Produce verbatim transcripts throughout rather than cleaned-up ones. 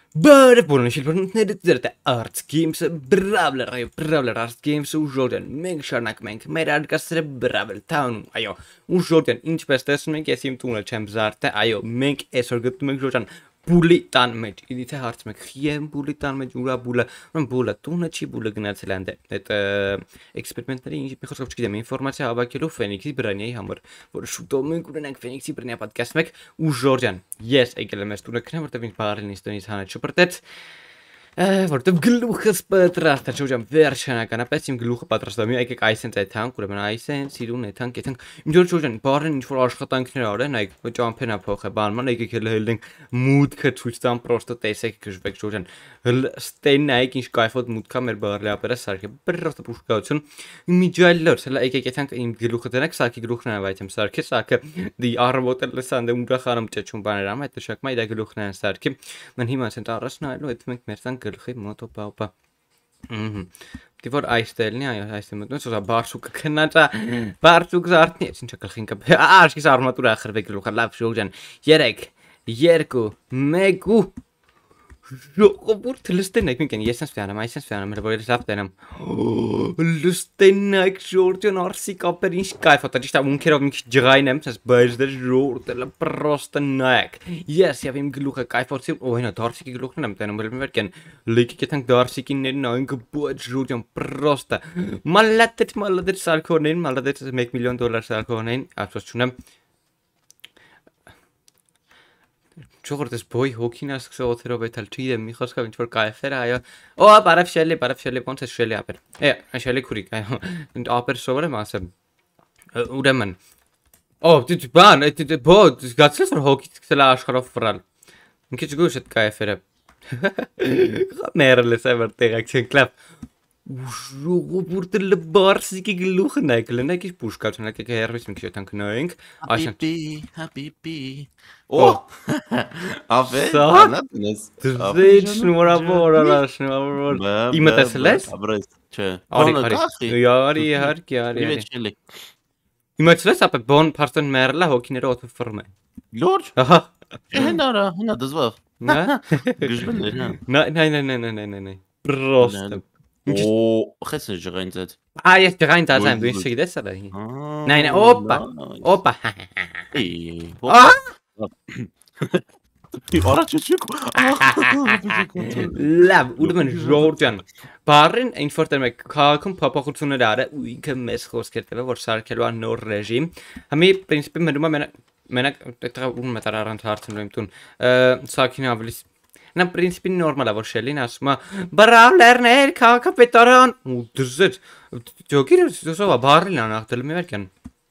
Բարև բոլորին շիլբորները ձեր թե Arts Games-ը Բրավլ այո Բրավլ Arts Games-ը ուժորեն մենք շարունակում ենք մեր արկածները Բրավլ Town-ում այո ուժորեն ինչպես տեսնում եք ես իմ տունը չեմ զարդե այո մենք այսօր գտնում ենք ժոժան բուլի տան մեջ իդիթե հարցում եք խիեմ բուլի տան մեջ ուրա բուլը բուլը տունը չի բուլը գնացել անդ այդ էքսպերիմենտների ինչ մի խոսքով չգիտեմ ինֆորմացիա հավաքելու Ֆենիքսի բրանյայի համար որ շուտով մենք ունենանք Ֆենիքսի բրանյա պատկաստ մեկ ու ժորջան ես եկել եմ այս տունը քնեմ որտեղ ինձ բարին ինստոնից հանեց շփրտեց որտեղ գլուխս պատրաստ է ժորջան վերջնականապես իմ գլուխը պատրաստ է մի եկեք այսենց այդ հանք ուրեմն այսենց իրուն այդ հանք այդ հանք իմ ժորջան բարին ինչ որ աշխատանքներ արեն այ ճամփենա փոխը բանման եկեք հելենք մուտքը ցույց տամ պրոստը տեսեք գժվեք ժորջան ստեն նայեք ինչ կայֆոտ մուտքա մեր բարլապերը սարքե պրոստը պուշկացություն միջալլոր հələ եկեք այդ հանք իմ գլուխը դրանք Saq-ի գլուխն է վայթեմ սարքե Saq-ը դի առավոտը լսան դե ուրախանում ճճում բաներ ամ այդ շակմա իրա գլուխն է սարքի մեն հիմա ցենտ առաջնալու այդ մենք մեր տան գլխի մոտո պապա ըհը դի որ այստելնի այո այստե մտնու սա բարսուկը քննածա բարսուկ զարթնի ինչա գլխին կա աշկիս արմատուրա ախրվե գլուխը լավ շոջան երեք երկու մեկ ու ժողովուրդ լստենեք մենք ես ես ֆյանամ այս ես ֆյանամ որ լավ տենամ լստենեք ժորջան արսիկ ապեր ինչ կայֆ է ճիշտ է ունքերով մի քիչ ջղային եմ ասես բայց դե ժորտելը պրոստը նայեք ես եւ իմ գլուխը կայֆոցի ու հենա դարսիկի գլուխն եմ տենում ուրեմն վերքեն լիքի կեթանք դարսիկիներն այն գբոջ ժորջան պրոստը մալատետ մալատետ սարքորներին մալատետ մեկ միլիոն դոլար սարքորներին ափսոս չունեմ Չորտես բոյ հոգինա սկսող օթերով էթալ չիդեմ մի խոսքով ինչ որ կայֆեր այո օ բարև շելի բարև շելի ոնց է շելի ապեր է շելի քուրիկ այո ապեր սովորեմ ասեմ ուրեմն օ դու բան դու բո զգացես որ հոգի սկսել է աշխարհով ֆրալ մի քիչ գուշ այդ կայֆերը մերլես է որտեղ ակցիոն կլապ Ժողովուրդը լբարսիկի գլուխն է կլնեք ինչ պուշկացուն եկեք հերվից մի քիչ այդքան քնոյենք Happy happy Օ Հավես անատնես Դեջ շնորհավոր արաշ շնորհավոր Իմը տեսել ես Աբրես չէ Արի արի Արի իհարկե արի արի Իմը տեսել ես ապա բոն փաստեն մերլա հոգիները օթը ֆռմ է Լուրջ Ահա Հենարա հենա դզվավ Նա Գժվելներ նա Նայ նայ նայ նայ նայ նայ Պրոստը Օ խես ջղային ձետ Այ ես ջղային դազեմ դու ինչ չգիտես ալա Նայ նայ օպա օպա Լավ ուրեմն ժորժան Բարին ինչ որ տեղ մեկ քաղաքում փոփոխություններ արը ու ինքը մեծ խոսքեր տվել որ սարքելու է նոր ռեժիմ Համի պրինցիպի մնում է մենակ այդտեղ ու մետար առանց հարցնելու իմ տուն Saq-ին ավելի Նա պրինցիպի նորմալ է որ շելին ասում է բրավլերներ քաղաքապետարան ու դրզեց ջոկիրը սովա բարին անախտել մի վերքան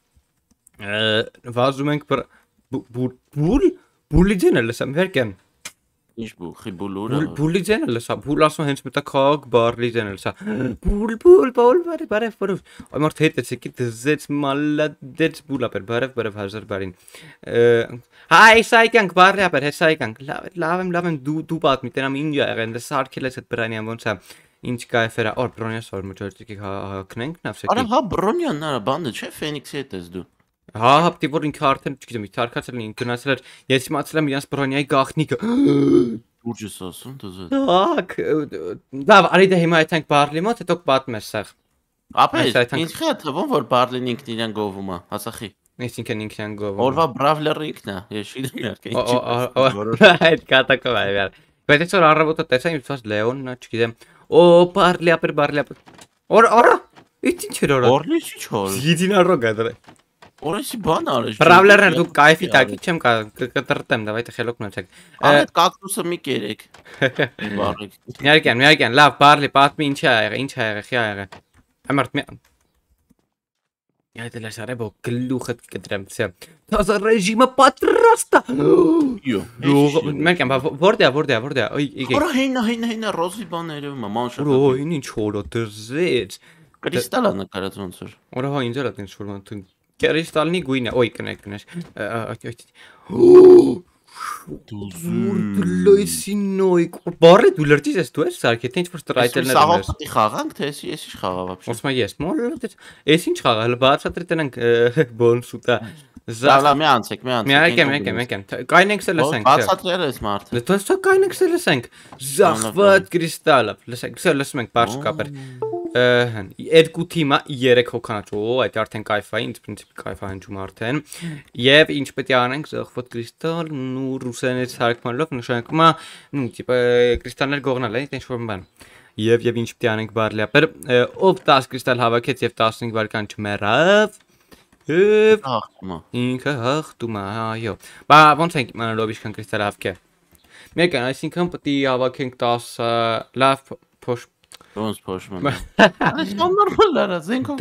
վազում ենք բուլ բուլի ձենը լսամ վերքան Ինչ բուխի բուլուրը բուլի ձենը լսա բուլ ասում հենց մտա քաղաք բարլի ձենը լսա բուլ բուլ բուլ բարի բարի բարի այ մարդ հետեցի դզեց մալադեց բուլա բեր բարև բարև հազար բարին Հայ սայկանք բարի ապեր հեսայկանք լավ լավ եմ լավ եմ դու դու պատմի տենամ ինչ եղել դե սարքել ես այդ բրանյան ոնց է ինչ կայֆերա օր բրոնյաս որ մոջորտիկի հակնենք նավսեկի Արա հա բրոնյան նա բանդը չէ Ֆենիքսի հետ ես դու Հա հապտի որ ինքը արդեն չգիտեմ թարգացել են գնացել էր ես իմացել եմ իրանց բրոնյայի գախնիկը Ուր ես ասում դու Ակ լավ արի դե հիմա այդենք բարլի մոտ հետո պատմես սաղ Ապա ինձ խա թվում որ բարլին ինքն իրան գովում է հասախի Այսինքն ինքն գովում Օրվա բրավլերը ինքն է ես շիդեմ Այդ կատակով է վար Բայց այսօր առավոտը տեսա ինձ ֆաս Լեոնն է չգիտեմ Օ բարլի ապեր բարլի ապեր Օր օր Ինչ ինչ էր օր Օրլի չի չոր Գիդինա ռոգա դրե Օրեսի բան արես Բրավլերներ դու կայֆի տակի չեմ կտրտեմ դավայ խելոք նացեք Այդ կակտուսը մի կերեք Բարեք Միարկյան միարկյան լավ բարլի պատմի ինչ է եղել ինչ է եղել խի ա եղել Ամարտ մի Այ դե լաշարե բո գլուխը կտրեմ ցե Թազա ռեժիմը պատրաստ է Յո Միարկյան որտե որտե որտե այ Օրա հենա հենա հենա ռոզի բաները մանշա Օ ինչ հորո դրզեց Կրիստալը նկարած ոնց որ Օրա հա ինձ էլ է ինչ որ Կրիստալնի գույն է, ոյ կնեք կնես Լույսի նոյ Բարի դու լրտիս ես դու ես սարքի թե ինչ-որ ստրայտելներ եմ ես Սաղապտի խաղանք թե ես ինչ խաղավ ապշի Ոսմա ես մոլ ես ինչ խաղա հələ բացատրի տնենք բոն սուտա Լավ, մի անցեք, մի անցեք։ Մի եկեմ, եկեմ, եկեմ։ Կայնենք սը լսենք։ Բացատրել ես մարդը։ Դες թող կայնենք սը լսենք։ Զախվատ կրիստալը։ Լսենք, սը լսում ենք բարձ կապեր։ Հն, երկու թիմը երեք հոգանաչ։ Օ, այդ արդեն կայֆա, ինձ պրինցիպի կայֆա հնչում արդեն։ Եվ ինչ պետք է անենք, զախվատ կրիստալ, ու ռուսերենից հարկմանելով նշանակում է, նու, տիպը կրիստալներ գողնալ է, ինչ որ բան։ Եվ եւ ինչ պետք է անենք բարլիապեր, ով դես կրիստալ հավաքեց եւ տասնհինգ վայրկյան չմեռավ։ Եվ ինքը հաղթում է, այո։ Բա ոնց ենք իմանալով ինչքան կրիստալ հավաքե։ Մեկ են, այսինքն պետք է հավաքենք տասը լավ փոշ Ոնց փոշմանը։ Այս նորմալ արա, զենքով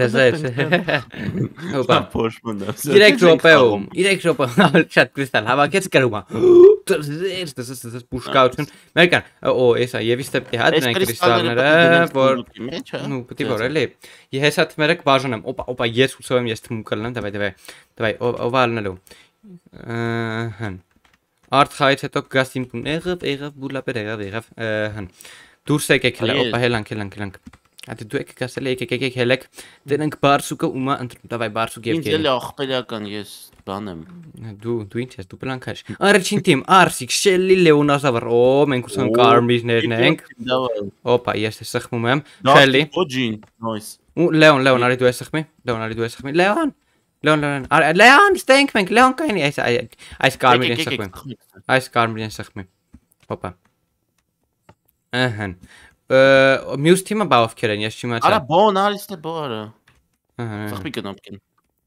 դες։ Օպա փոշմանը։ երեք րոպեում, երեք րոպե շատ կրիստալ հավաքեց կրում է։ Դες, դες, դες բուշկայություն։ Մեկ են, օ, էսա եւ իստե պետք է հա դրանք կրիստալները, որ նու պետք է որ էլի։ Ես հա թմերեք բաժանեմ։ Օպա, օպա, ես ուսով եմ, ես թվում կլնեմ, դավայ, դավայ։ Դավայ, ով ալնելու։ Հն։ Արթխայից հետո գաս իմ տուն եղավ, եղավ, բուլապեր եղավ, եղավ, հն։ Դուրս եկեք հելա, օպա, հելանք, հելանք, հելանք։ Ատի դու եկեք ասել եկեք, եկեք հելեք։ Դրանք բարսուկը ումա ընտրում, դավայ բարսուկ եւ գերի։ Ինձ էլ ախպերական ես բան եմ։ Դու դու ինչ ես, դու պլանքաշ։ Առաջին թիմ, Արսիկ, Շելլի, Լեոնազավր։ Օ, մենք ուսան կարմիրներն ենք։ Օպա, ես է սխմում եմ։ Շելլի։ Օջին, նոյս։ Ու Լեոն, Լեոն, արի դու ես սխմի։ Լեոն, արի դու ես սխմի։ Լեոն։ Լեոն, Լեոն։ Լեոն, ստենք մենք, Լեոն կայնի, այս այս կարմիրն սխմի։ Այս կարմիրն սխմի։ Օպա։ Ահան։ Մյուս թիմը բա ովքեր են, ես չիմացա։ Արա բոն, արիստե բոը։ Ահա։ Սխմի կնոպկին։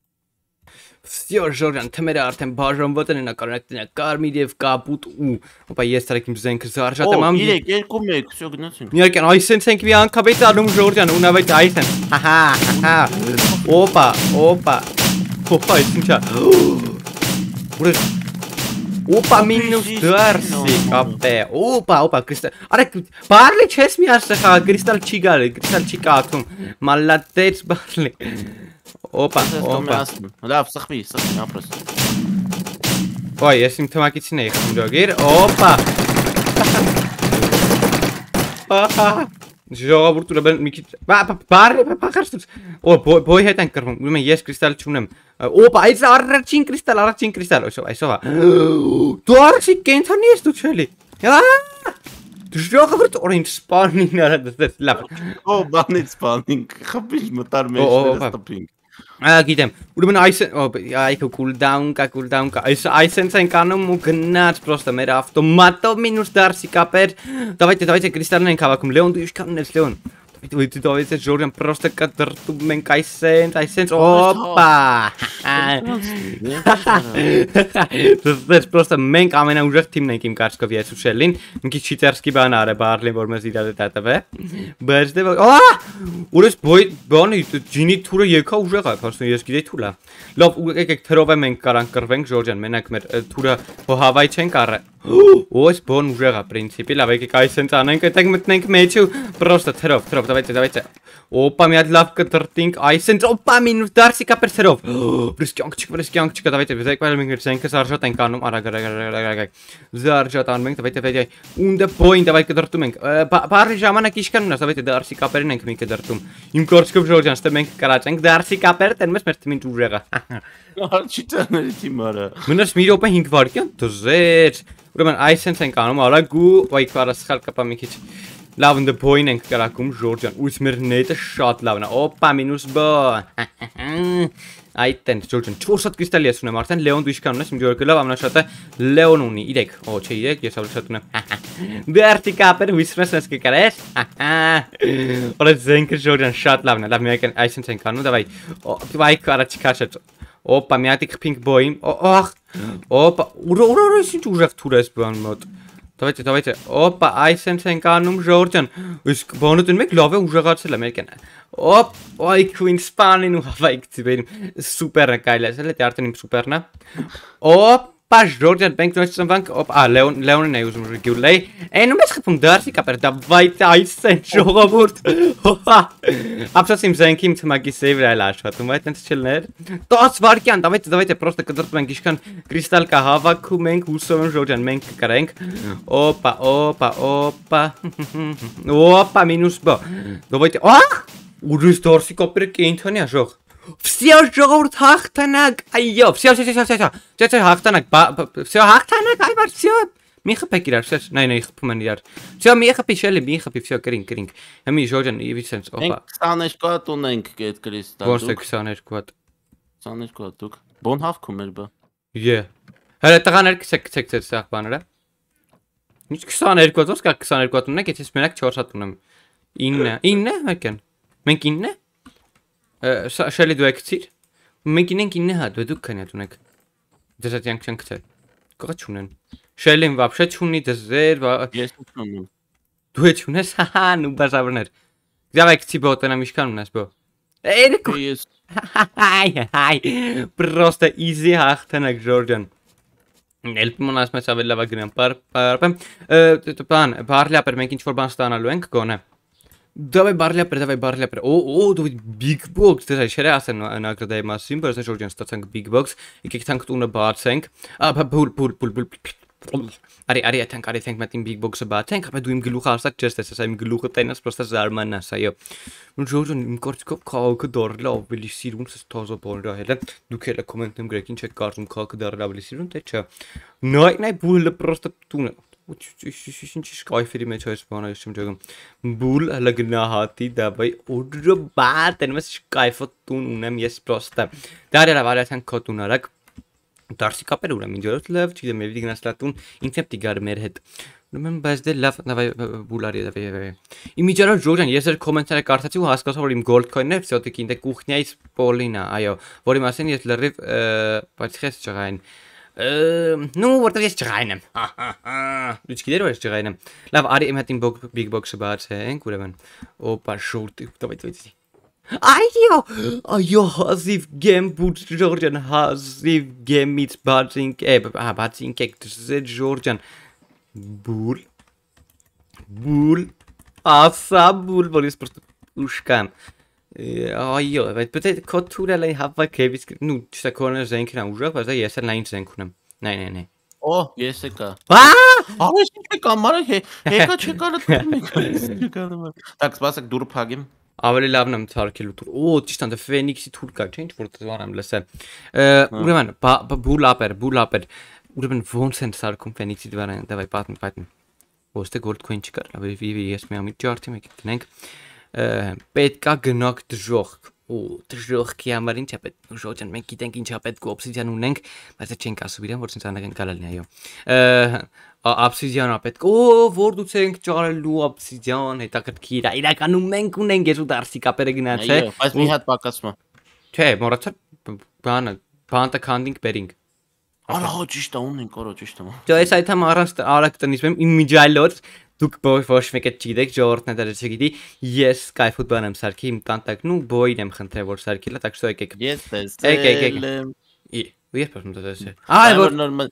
Всё, Ժորժան, թմերը արդեն բաժանված են, նկարնակն է կարմիր եւ կապուտ ու օպա ես տարեք իմ զենքը զարժատեմ ամ։ Օ, երեք, երկու մեկ, всё գնացինք։ Միական, այսենց ենք մի անգամից անում Ժորժան, ունավայց այսեն։ Հահա, հահա։ Օպա, օպա։ Օպա, ինչա։ Ուր Opa, minus դարսի կապե, opa, opa, կրիստալ, արեք, բարլի չես մի ասխա, կրիստալ չի գալի, կրիստալ չի կաթում, մալատեց բարլի, opa, opa, լավ, սխմի, սխմի, ապրս, ոյ, ես իմ թմակիցին էի խմ դոգիր, opa, ժողովուրդ ուրա բեն մի քիչ, բարլի, պախարստուց, օ, բոյ հետ են կրվում, ուրեմն ես կրիստալ չունեմ, Օպա, այս առաջին կրիստալ, առաջին կրիստալ, այսով է։ Դու առաջին կենթանի ես դու չելի։ Դու ժողովուրդ օր ինչ սպանին արա դες լավ։ Օ, բանից սպանինք, խփիչ մտար մեջները ստպինք։ Ա գիտեմ, ուրեմն այս այքո կուլդաուն կա, կուլդաուն կա։ Այս այսենց են կանում ու գնաց պրոստը մեր ավտոմատով մինուս դարսի կապեր։ Давайте, давайте կրիստալներ ենք հավաքում։ Լեոն դու ինչքան ունես Լեոն։ Դու դավից է Ժորժան պրոստը կա դրտում ենք այսենց, այսենց, օպա։ Դες պրոստը մենք ամենաուժեղ թիմն ենք իմ կարծիքով ես ու Շելլին, մի քիչ չիտերսկի բան արը բարլին, որ մեզ իրար է տատվե։ Բայց դե ա ուրես բոյ բանի ջինի թուրը եկա ուժեղ է, փաստորեն ես գիտեի թուլա։ Լավ, եկեք թրով մենք կարանք կռվենք Ժորժան, մենակ մեր թուրը հավայ չենք առը։ Ոս բոն ուժեղ է պրինցիպի, լավ եկեք այսենց անենք, այդտեղ մտնենք մեջը, պրոստը թրով, թրով, давайте, давайте։ Օպա մի հատ լավ կտրտինք, այսենց օպա մինուս դարսի կապեր թրով։ Բրես կյանք չկա, բրես կյանք չկա, давайте, վեզեք բայել մենք զենքը զարժատ ենք անում, արագ, արագ, արագ, արագ։ Զարժատ անում ենք, давайте, давайте։ Ունդ բոյն, давайте կտրտում ենք։ Բարի ժամանակ ինչքան ունես, давайте դարսի կապերին ենք մենք կտրտում։ Իմ կորցկով Ժորժան, ստե մենք կարաճենք դարսի կապերը, տեն մեզ մեր թիմին ուժեղը։ Արչիտաների թիմարը։ Մնաց մի րոպե հինգ վայրկյան, դզեր։ Ուրեմն այսենց ենք անում, արագ ու վայ կարա սխալ կապա մի քիչ։ Լավ ընդ բոյն ենք կրակում Ժորժան, ույս մեր նետը շատ լավն է։ Օպա մինուս բոն։ Այդտեն Ժորժան, չորս հատ կրիստալ ես ունեմ արդեն, Լեոն դու ինչքան ունես, իմ ջորը լավ ամենաշատը Լեոն ունի, իրեք, օ չէ իրեք, ես ավելի շատ ունեմ։ Դերտի կապեր հույսրես ես կկարես։ Օրը զենքը Ժորժան շատ լավն է, լավ միայն այսպես ենք անում, դավայ։ Վայ կարա չքաշած։ Օպա մի հատ pink բոյին, ախ։ Օպա, ուր ուր ուր ինչ ուժեղ թուր ես բան մոտ։ Давайте, давайте. Օպա, այսպես ենք անում Ժորժան։ Իսկ բանը դեն մեկ լավ է ուժեղացել է մեկն։ Օպ, այ քույն սպանին ու հավայք ծիվերիմ։ Սուպեր է կայլացել է, դե արդեն իմ սուպերն է։ Օպ Պա Ժորժան մենք նույնիսկ ծնվանք, օպ, ա Լեոն Լեոնին է ուզում ռեգուլեյ։ Այն ում ես խփում դարսի կապեր, давайте այսեն ժողովուրդ։ Ապսոս իմ զենքի իմ թմակի սեյվը այլ աշխատում, այդտենց չլներ։ տասը վայրկյան, давайте, давайте պրոստը կդրտում ենք, ինչքան կրիստալ կա հավաքում ենք, հուսով եմ Ժորժան մենք կկրենք։ Օպա, օպա, օպա։ Օպա մինուս բա։ Давайте, ախ, ուրիշ դարսի կապերը կենթանի աժող։ Всё ժողովուրդ հաղթանակ, այո, всё, всё, всё, всё, всё, հաղթանակ, всё, հաղթանակ, այ բար, всё, մի խփեք իրար, всё, նայ, նայ, խփում են իրար, всё, մի խփի, շելի, մի խփի, всё, կրինք, կրինք, հիմի Ժորժան, իվի սենց, օպա, քսաներկու հատ ունենք այդ կրիստալ, ոչ թե քսաներկու հատ, քսաներկու հատ դուք, բոն հավքում էր բա, ե, հələ տղաներ քսեք, քսեք ձեր սաղ բաները, ինչ քսաներկու հատ, ոնց կա քսաներկու հատ ունենք, եթե մենակ չորս հատ ունեմ, ինը, ինը, մեկեն, մենք ինն է, շելի դու եք ծիր, մենք ինենք ինը հատ, դուք քանի հատ ունեք, դες հատ յանք չենք ծեր, կղա չունեն, շելին վապշե չունի, դզեր, ես ունեմ, դու է չունես, հահա, նու բազավրներ, գավ եք ծի բոտենամ իշկան ունես բո, էրեք ես, հայ, հայ, պրոստը իզի հաղթանակ Ժորժան, Elpim ona asma savella va gran par par pan parla per մենք ինչ որ բան ստանալու ենք գոնե Давай բարլիա պր, давай բարլիա պր։ Օ, օ, դու big box, դες այ ասեն նագրադայի մասին, բայց Ժորժյան ստացանք big box, եկեք թանք տունը բացենք։ Ա, բուլ, բուլ, բուլ, բուլ։ Արի, արի, այդենք, արի, թենք մտին big box-ը բացենք, ապա դու իմ գլուխը արսակ չես տեսես, այ իմ գլուխը տենաս պրոստը զարմանաս, այո։ Ժորժյան իմ կորցկով քաղաքը դառել ավելի սիրուն, սս թազա բաներ ահել են։ Դուք էլ կոմենտում գրեք ինչ եք կարծում քաղաքը դառել ավելի սիրուն, թե չէ։ Նայ, նայ բուլը պրոստը տունը Ինչ կայֆերի մեջ այս բանը ես չեմ ճոգում Բուլ հլը գնահատի դավայ ուդրը բատ են մեզ կայֆոտ տուն ունեմ ես պրոստը Դար երավ արյաթան քո տուն արակ Դարսի կապեր ուրեմ ինջորոտ լավ չգիտեմ եվի գնաս լատուն ինձ եմ տիգար մեր հետ Ուրեմն բայց դե լավ նավայ բուլարի դավայ Իմ իջարոտ Ժորժան ես էր կոմենտները կարդացի ու հասկացա որ իմ գոլդ քոյնն է վսյոտիկ ինտե կուխնյայից պոլինա այո որի մասին ես լրիվ բայց խես չղային Ну, որտեղ ես ջղայն եմ։ Դու չգիտեր որ ես ջղայն եմ։ Լավ, արի իմ հետ իմ big box-ը բացենք, ուրեմն։ Օպա, շորտի, давай, давай։ Այո, այո, հազիվ գեմ բուտ Ժորժան, հազիվ գեմից բացինք, է, հա, բացինք եք դզետ Ժորժան։ Բուլ։ Բուլ։ Ասա բուլ, որ ես պրոստը ուշկամ։ Այո, բայց պետք է քո թուրը լայ հավաք եւից, նու, չսա քոնը զենքն է ուժեղ, բայց ես էլ լայն զենք ունեմ։ Նայ, նայ, նայ։ Օ, ես եկա։ Ա! Արես ինչ է կամարը, եկա չեկալը դու։ Так, սպասեք դուրը փագեմ։ Ավելի լավն եմ ցարքելու թուր։ Օ, ճիշտ է, Ֆենիքսի թուր կա, չէ՞, ինչ որ դառամ լսեմ։ Ուրեմն, բուլ ապեր, բուլ ապեր։ Ուրեմն ոնց են սարքում Ֆենիքսի դվարան, դավայ պատմ, պատմ։ Ոստե գոլդ քոին չկար, լավ, ես մի ամի ջարդի մեկ գնենք։ Պետքա գնանք դժոխք ու դժոխքի համար ինչ է պետք Ժորժան մենք գիտենք ինչ է պետք օբսիդիան ունենք բայց չենք ասում իրեն որ ցենց անական գալալն է այո օբսիդիանա պետք օ որ դուց ենք ճարելու օբսիդիան հետաքրքիր է իրականում մենք ունենք ես ու Դարսի կապերը գնաց է այո բայց մի հատ պակասում չէ մոռացա բանը բանտը քանդինգ բերինգ Արա հո ճիշտ է ունենք օրո ճիշտ է Դե այս այդ համ առանց արագ տնից եմ իմ միջայլոց Դուք ոչ մեկը չգիտեք, ժողովուրդն էլ չգիտի, ես կայֆուտ բան եմ սարքի իմ տանտակն ու բոյին եմ խնդրել որ սարքիլա, так что եկեք։ Ես տեսել եմ։ Ի, ու ես просто տեսել։ Այ որ նորմալ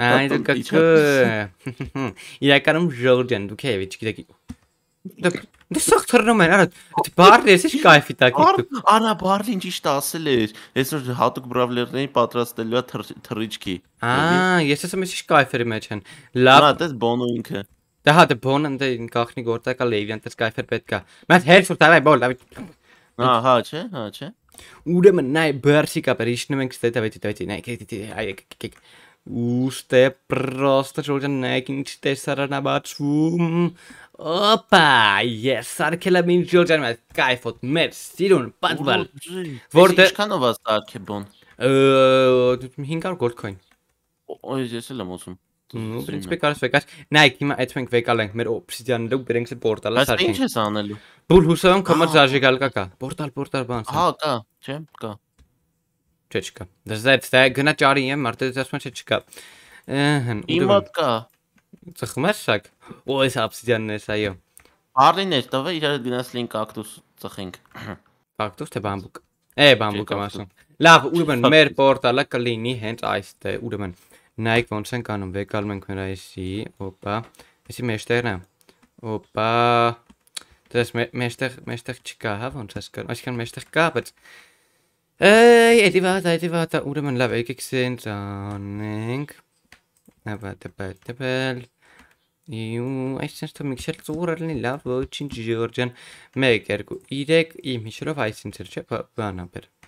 մտածում։ Իրականում Ժորժան դուք եւի չգիտեք։ Դե սախ թռնում են, արա, բարլի ես ի՞նչ կայֆի տակ դուք։ Արա բարլին ճիշտ ասել էր։ Այսօր հատուկ բրավլերների պատրաստելու է թռիչքի։ Ա, ես ասում եմ ի՞նչ կայֆերի մեջ են։ Լավ։ Նա դες բոնու ինքը։ Դա հա դե բոնը դե գախնի գործակա լեյվյան դες կայֆեր պետք է։ Բայց հերց ու դավայ բոլ, դավայ։ Հա, հա, չէ, հա, չէ։ Ուրեմն նայ բերսի կապեր իշնում ենք ստե դավայ դավայ նայ այ այ ուստե պրոստը Ժորժան նայ ինչ տեսարանա բացում Օպա, ես սարքել եմ ինձ Ժորժան մեծ կայֆոտ մեր սիրուն պատվալ Որտե Ինչքանով է սարքը բոն։ հինգ հարյուր գոլդ քոին։ Օй, ես էլ եմ ասում։ Ну, в принципе, կարս վեկած։ Նայեք, հիմա այդ մենք վեկալ ենք մեր օբսիդիանը դուք բերենք սա պորտալը սարքենք։ Բայց ինչ ես անելու։ Բուլ հուսամ կամած զաժեգալ կա կա։ Պորտալ, պորտալ բան։ Հա, կա, չէ, կա։ Չէ, չկա։ Դες դա գնա ճարի եմ, մարդը ասում է չէ չկա։ Ահա։ Իմ մոտ կա։ Ծխում ես Սակ։ Օ, այս օբսիդիանն է, այո։ Բարլին էր, տվե իրար գնաս լին կակտուս ծխենք։ Կակտուս թե բամբուկ։ Է, բամբուկ եմ ասում։ Լավ, ուրեմն մեր պորտալը կլինի հենց այստեղ, ուրեմն Նայք ոնց ենք անում, վեկալում ենք մեր այսի, օպա, այսի մեջտեղն է, օպա, դες մեջտեղ, մեջտեղ չկա, հա, ոնց ես կար, այսքան մեջտեղ կա, բայց, էй, էդի վատա, էդի վատա, ուրեմն լավ, եկեք սենց անենք, նավա, տպել, տպել, իու, այս սենց թո միքշել ծուր ալնի, լավ, ոչինչ Ժորժան, մեկ, երկու, իրեք, իմ հիշելով այս ինձ էր չէ, բան ապեր,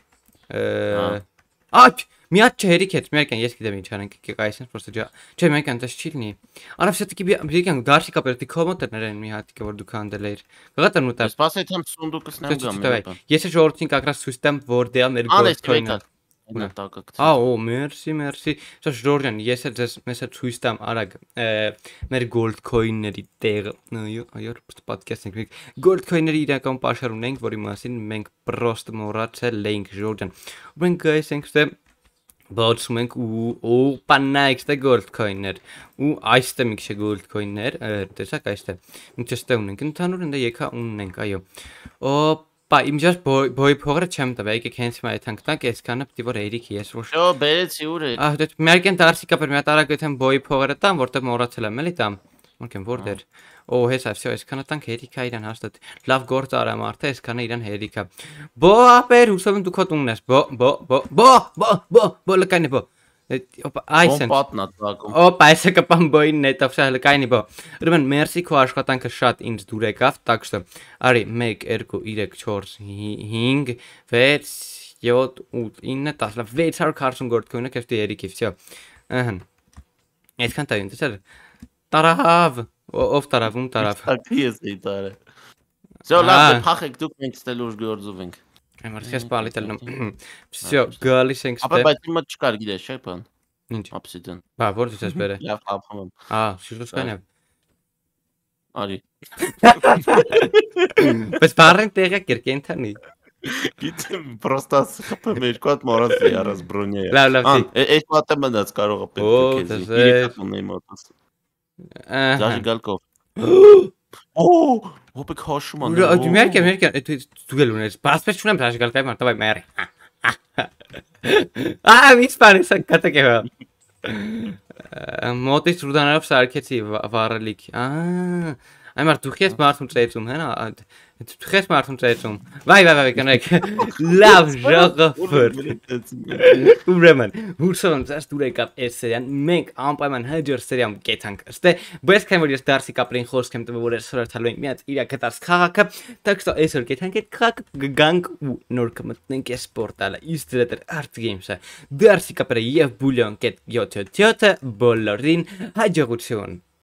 Աչ, մի հատ չհերիք հետ, մի արկան, ես գիտեմ ինչ անենք, եկեք այսպես պրոստը ջա։ Չէ, մի արկան դες չի լինի։ Արա всё-таки եկան Darc-ի կապերտի կոմոտերներ են մի հատիկը որ դու քանդել էիր։ Գղատան ու տա։ Սպասեք համ սունդուկսնեմ գամ։ Ես է ժողովրդին կակրած ցույց տամ, որ դե մեր գոլդքոինը։ Ա, օ, մերսի, մերսի։ Սա Ժորժան, ես էլ ձեզ մեզ էլ ցույց տամ արագ մեր գոլդքոինների տեղը։ Այո, այո, պատկաստ ենք։ Գոլդքոինների իրական պաշար ունենք, որի մասին մենք պրոստ մոռացել ենք Ժորժան։ Ու մենք գայս ենք ստե բացում ենք ու ու պանայք ստե գոլդքոիններ։ Ու այստե մի քիչ գոլդքոիններ, տեսակ այստե։ Ինչ ստե ունենք, ընդհանուր ընդ եկա ունենք, այո։ Օ Պա իմ ջաս բոյ փողերը չեմ տվել, եկեք հենց մի այդ հանգտանք, այսքանը պիտի որ երիք ես որ։ Շո, բերեցի ուր է։ Ահա դե մերկեն Darc-ի կապեր մի հատ արագ այդեմ բոյ փողերը տամ, որտեղ մոռացել եմ, էլի տամ։ Ոնքեմ որտեր։ Օ, հեսա, всё, այսքանը տանք երիքա իրան հաստատ։ Լավ գործ արա մարդը, այսքանը իրան երիքա։ Բո ապեր, հուսով եմ դու քո տունն ես։ Բո, բո, բո, բո, բո, բո, բո լկայնի բո։ Օպա, այսեն։ Պատնա տակում։ Օպա, այսը կպամ բոյին նետով շահ լկայնի բո։ Ուրեմն մերսի քո աշխատանքը շատ ինձ դուր եկավ, так что արի մեկ, երկու, երեք, չորս, հինգ, վեց, յոթ, ութ, ինը, տասը, վեց հարյուր քառասուն գոլդքոինը կեստի երիքի, всё։ Ահա։ Այսքան տային, տեսա՞ր։ Տարավ, ով տարավ, ում տարավ։ Ես էի տարը։ Всё, լավ, փախեք դուք մենք ստել ուժ գործով ենք։ Амар քեզ պալիտել նմ։ Всё, գալիս ենք ստե։ Ապա բայց իմը չկար գիտես, չէ՞ բան։ Ինչ։ Obsidian։ Բա, որ դու ես բերե։ Լավ, խափում։ Ա, շուտով կանեմ։ Արի։ Բայց բարեն տեղակ էր կենթանի։ Գիտեմ, պրոստա խփեմ երկու հատ մոռացի առած բրոնյա։ Լավ, լավ, չի։ Այս պատը մնաց կարող է պետք է քեզ։ Երեք ունեի մոտս։ Ահա։ Դաժգալկով։ Օ, ոպեկ հաշում ան։ Դու մերկե, մերկե, դու գել ունես։ Բասպես չունեմ դաժգալկայ մարդ, դավայ մերի։ Ա, ինչ բան է կատակե։ Մոտից ռուդանալով սարքեցի վառելիք։ Ա, այ մարդ դու քեզ մարդում ծեծում, հենա։ Դու քեզ մարդում ծեծում։ Վայ, վայ, վայ, կանեք։ Լավ ժողովուրդ։ Ուրեմն, հուսով եմ ձեզ դուր եկավ այս սերիան, մենք անպայման հաջորդ սերիայում կեցանք։ Ստե, բայց քան որ ես Darc-ի կապերին խոսք եմ տվել, որ ես սրացալու եմ միած իրա կտած քաղաքը, так что այսօր կեցանք այդ քաղաքը գանք ու նոր կմտնենք այս պորտալը։ Իսկ դրա Art Games-ը Darc-ի կապերը եւ Bullion կետ յոթ յոթ յոթ բոլորին հաջողություն։